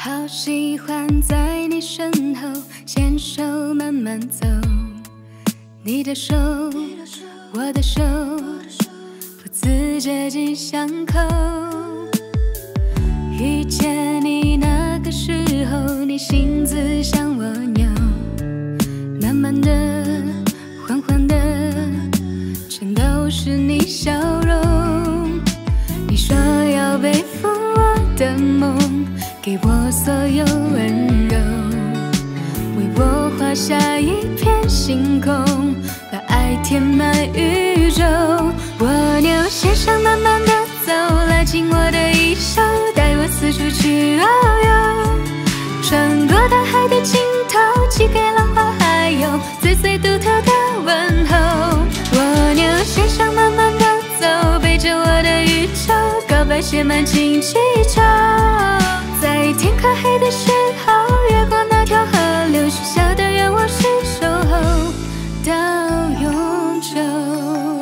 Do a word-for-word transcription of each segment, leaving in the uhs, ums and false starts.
好喜欢在你身后牵手慢慢走，你的手，我的手，不自觉紧相扣。遇见你那个时候，你心思像蜗牛，慢慢的，缓缓的，全都是你笑容。你说要背负我的梦，给我所有温柔，为我画下一片星空，把爱填满宇宙。蜗牛线上慢慢的走，拉紧我的衣袖，带我四处去遨游，穿过大海的尽头，寄给浪花还有最最独特的问候。蜗牛线上慢慢的走，背着我的宇宙，告白写满请祈求。在天快黑的时候，越过那条河流，许下的愿望是守候到永久。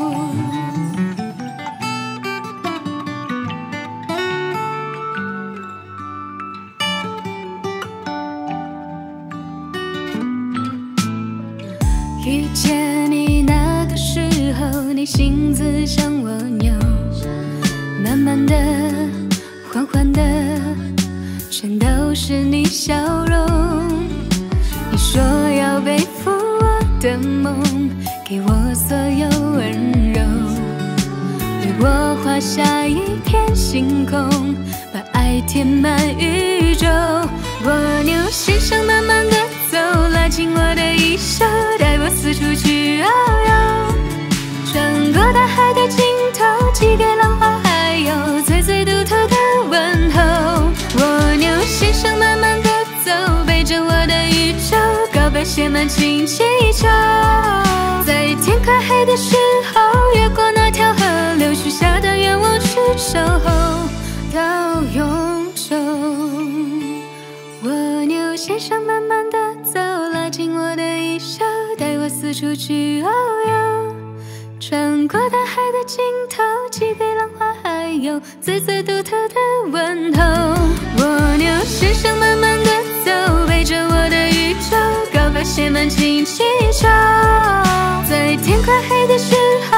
遇见你那个时候，你心思像蜗牛，慢慢的，缓缓的，全都是你笑容。你说要背负我的梦，给我所有温柔，为我画下一片星空，把爱填满宇宙。蜗牛线上慢慢的走，拉紧我的衣袖，带我四处去遨游，穿过大海的尽头，寄给浪花还有最最独特的问候。蜗牛线上慢慢的走，背着我的宇宙，告白写满请祈求。在天快黑的时候，越过那条河流，许下的愿望是守候到永久。蜗牛线上慢慢的走，拉紧我的衣袖，带我四处去遨游，穿过大海的尽头，寄给浪花还有最最独特的问候。蜗牛线上慢慢的走，背着我的宇宙，告白写满请祈求。在天快黑的时候，